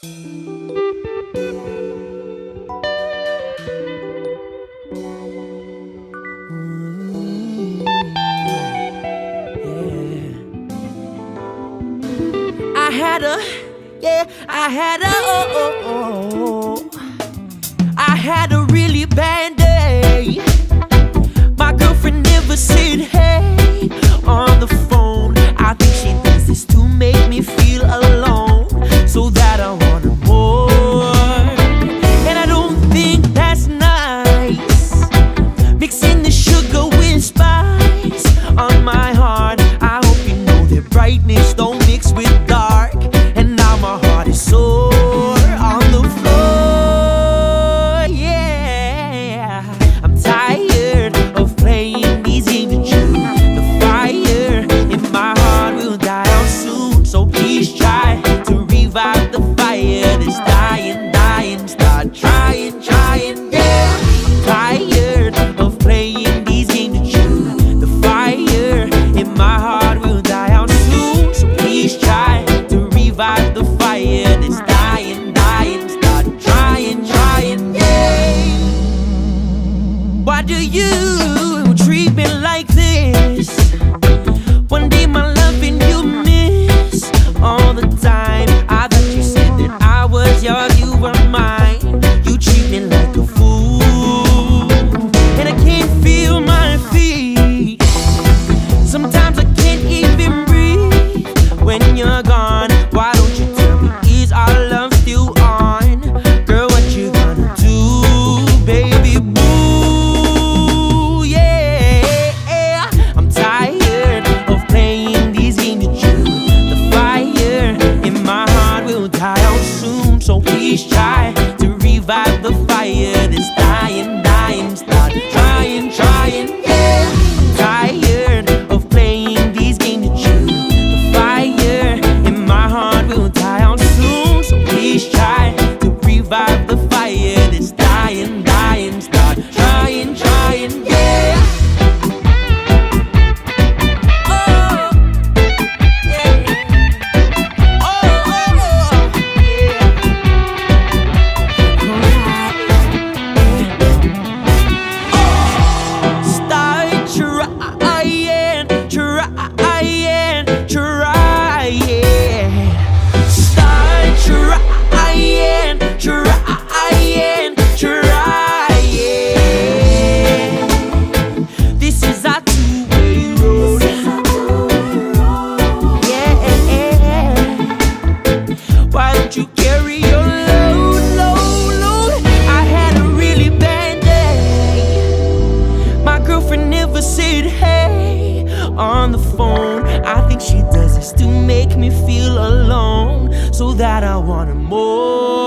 I had a really bad day. My girlfriend never said hey on the phone. I think she does this to make me feel alone, so that I want more. And I don't think that's nice, mixing the sugar with spice on my heart. I hope you know that brightness don't mix with dark. And now my heart is sore on the floor, yeah. I'm tired of playing these games with you. The fire in my heart will die out soon, so please try to revive the fire that's dying, dying. Start trying, trying, yeah. I'm tired of playing these games with you. The fire in my heart will die out soon, so please try to revive the fire that's dying, dying. Start trying, trying, yeah. Why do you treat me like this? One day my loving you miss all the time. I thought you said that I was yours, you were mine. You treat me like a fool, and I can't feel my feet. Sometimes I can't even breathe when you're gone. Why don't you tell me, is our love still on? Girl, what you gonna do, baby boo? Yeah, I'm tired of playing these games with you. The fire in my heart will die out soon, so please try to revive the fire that's dying, dying. Start trying, trying, yeah. I'm tired of playing these games with you. The fire in my heart will die out soon, so please try to revive the fire that's dying, dying. Start trying, trying, yeah. Oh, yeah. Oh, yeah. Start trying, trying, trying. Start trying, trying, trying. This is a two-way road. Yeah. Why don't you carry your load, load, load? I had a really bad day. My girlfriend never said hey on the phone. I think she does this to make me feel alone, so that I want more.